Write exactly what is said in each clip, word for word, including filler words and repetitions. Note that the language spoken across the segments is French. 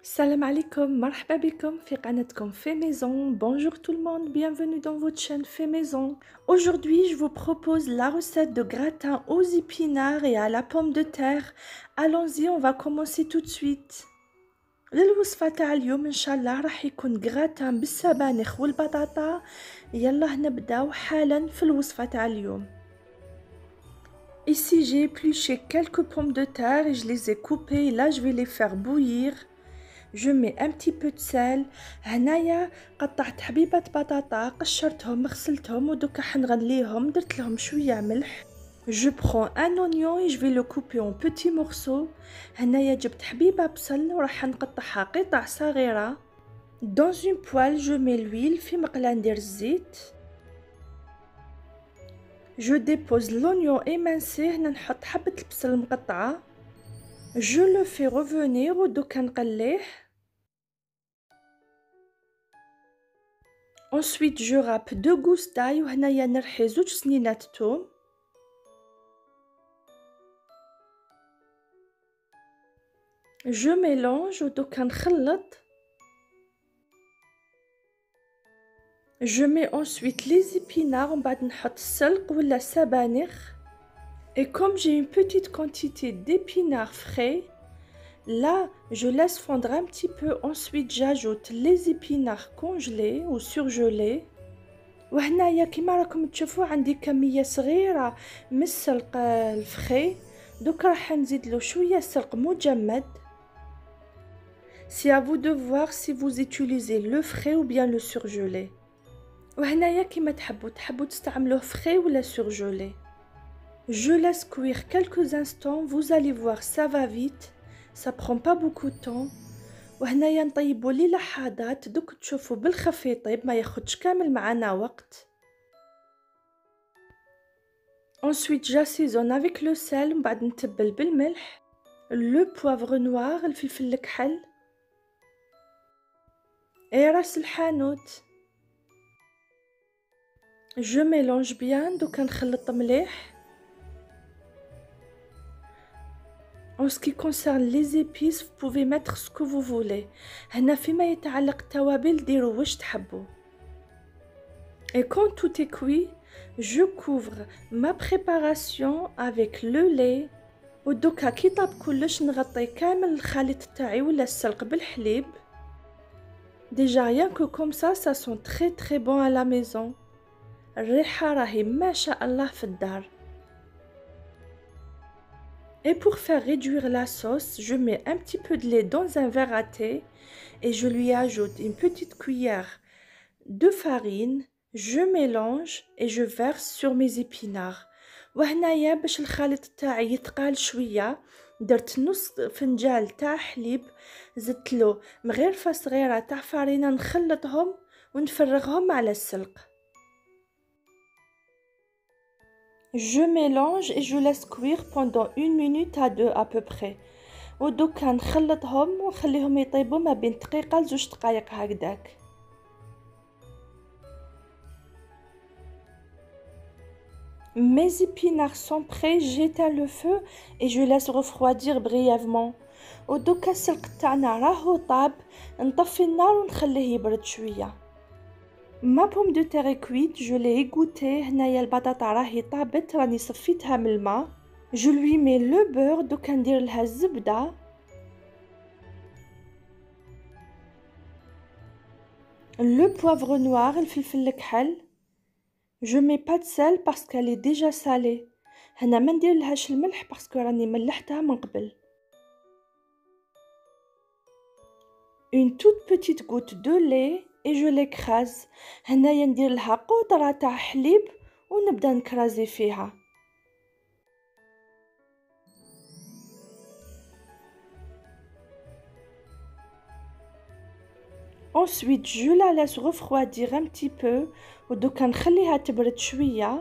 Salam alaikum, marhaba bikum fi qanatkom Fait Maison. Bonjour tout le monde, bienvenue dans votre chaîne Fait Maison. Aujourd'hui, je vous propose la recette de gratin aux épinards et à la pomme de terre. Allons-y, on va commencer tout de suite. للوصفة تاع اليوم ان شاء الله راح يكون غراتان بالسبانخ والبطاطا. يلا نبداو حالا في الوصفة تاع اليوم. Ici, j'ai épluché quelques pommes de terre et je les ai coupées. Là, je vais les faire bouillir. Je mets un petit peu de sel. هنايا قطعت حبيبة بطاطا قشرتهم غسلتهم ودوكا حنغليهم درت لهم شوية ملح. Je prends un oignon et je vais le couper en petits morceaux. هنايا جبت حبيبة بصل وراح نقطعها قطع صغيرة. Dans une poêle je mets l'huile في مقلة ندير الزيت. Je dépose l'oignon émincé. هنا نحط حبة البصل المقطعة. Je le fais revenir ودوكا نقليه. Ensuite je râpe deux gousses d'ail وهنايا نرحي زوج سنينات توم. Je mélange ودوكا نخلط. Je mets ensuite les épinards ومن بعد نحط السلق ولا السبانخ. Et comme j'ai une petite quantité d'épinards frais, là, je laisse fondre un petit peu. Ensuite, j'ajoute les épinards congelés ou surgelés. وهنايا كيما راكم تشوفوا عندي كمية صغيرة من السلق الفخي. دوك راح نزيد له شوية سلق مجمد. C'est à vous de voir si vous utilisez le frais ou bien le surgelé. وهنايا كيما تحبوا تحبوا تستعملوه frais ولا surgelé. Je laisse cuire quelques instants. Vous allez voir, ça va vite. Ça prend pas beaucoup de temps. وهنايا نطيبوا لي لحظات دوك تشوفوا بالخف يطيب ما ياخدش كامل معنا وقت. Ensuite j'assaisonne avec le sel ومن بعد نتبل بالملح. Le poivre noir الفلفل الكحل. et راس الحانوت. Je mélange bien دوكا نخلط مليح. En ce qui concerne les épices, vous pouvez mettre ce que vous voulez. هنا فيما يتعلق التوابل ديروا واش تحبوا. Et quand tout est cuit, je couvre ma préparation avec le lait. ودوكا كي طاب كلش نغطي كامل الخليط تاعي ولا السلق بالحليب. Déjà rien que comme ça, ça sent très très bon à la maison. الريحة راهي ما شاء الله في الدار. Et pour faire réduire la sauce, je mets un petit peu de lait dans un verre à thé et je lui ajoute une petite cuillère de farine. Je mélange et je verse sur mes épinards. وهنايا باش الخليط تاعي يتقال شوية درت نص فنجال تاع حليب زدت له مغرفة صغيرة تاع فرينة نخلطهم ونفرغهم على السلق. Je mélange et je laisse cuire pendant une minute à deux à peu près. ودوكا نخلطهم ونخليهم يطيبوا ما بين دقيقة لزوج دقايق هكداك. Mes épinards sont prêts, j'éteins le feu et je laisse refroidir brièvement. ودوكا السلق تاعنا راهو طاب نطفي النار ونخليه يبرد شوية. Ma pomme de terre est cuite, je l'ai égouttée. هنايا البطاطا راهي طابت راني صفيتها من الماء. Je lui mets le beurre دوكا ندير لها الزبدة. Le poivre noir الفلفل الكحل. Je mets pas de sel parce qu'elle est déjà salée. هنا ما ندير لهاش الملح parce que راني ملحتها من قبل. Une toute petite goutte de lait et je l'écrase. هنايا ندير لها قطرة تاع حليب ونبدا نكرازي فيها. Ensuite je la laisse refroidir un petit peu ودوكا نخليها تبرد شوية.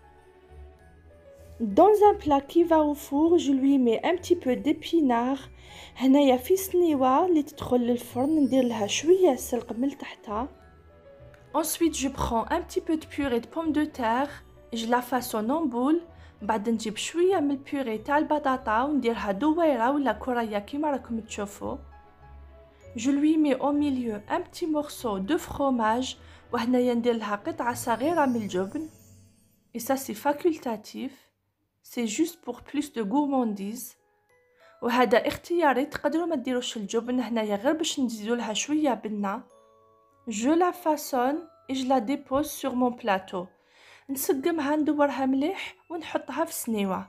Dans un plat qui va au four, je lui mets un petit peu d'épinards. هنايا في سنيوة اللي تدخل للفرن ندير لها شوية سلق من تحتها. Ensuite je prends un petit peu de purée de pommes de terre, je la façonne en boule. بعد نجيب شوية من البوري تاع البطاطا ونديرها دويرة ولا كرية كيما راكم تشوفوا. Je lui mets au milieu un petit morceau de fromage وهنايا ندير لها قطعة صغيرة من الجبن. Et ça c'est facultatif. C'est juste pour plus de gourmandise. وهذا اختياري، تقدروا ما ديروش الجبن هنايا غير باش نزيدوا لها شوية بنة. Je la façonne et je la dépose sur mon plateau. نسقمها ندورها مليح ونحطها في سنيوة.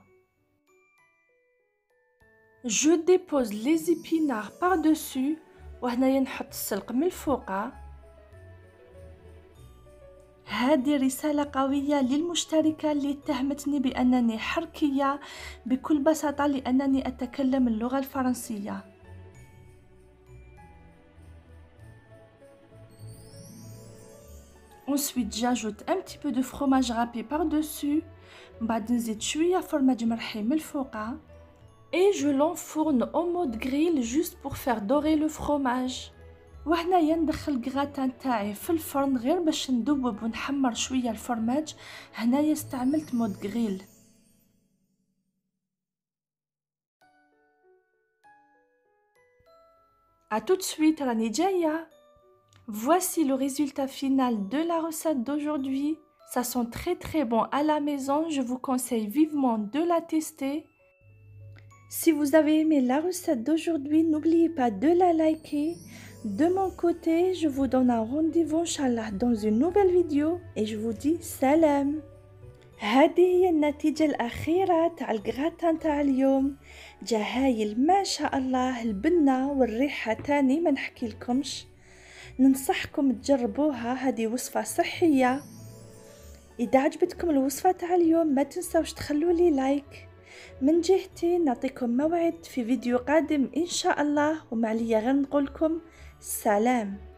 Je dépose les épinards par-dessus وهنايا نحط السلق من الفوقة. هذه رسالة قوية للمشتركة اللي اتهمتني بأنني حركية، بكل بساطة لأنني أتكلم اللغة الفرنسية. Ensuite, j'ajoute un petit peu de fromage râpé par-dessus. بعد نزيد شوية فرماج مرحي من الفوقة. Et je l'enfourne au mode grill juste pour faire dorer le fromage. وهنايا ندخل الكراتان تاعي في الفرن غير باش ندوب ونحمر شويه الفرماج. هنايا استعملت مود غريل. À tout de suite, راني جايه. Voici le résultat final de la recette d'aujourd'hui. Ça sent très très bon à la maison. Je vous conseille vivement de la tester. Si vous avez aimé la recette d'aujourd'hui, n'oubliez pas de la liker. De mon côté, je vous donne un rendez-vous Inch'Allah dans une nouvelle vidéo et je vous dis salam. هذه هي النتيجة الأخيرة تاع الكراتان تاع اليوم. جا هايل ما شاء الله، البنة والريحة تاني ما نحكي لكمش. ننصحكم تجربوها، هذه وصفة صحية. إذا عجبتكم الوصفة تاع اليوم ما تنسوش تخلوا لي لايك. من جهتي نعطيكم موعد في فيديو قادم إن شاء الله، وما عليا غير نقولكم سلام.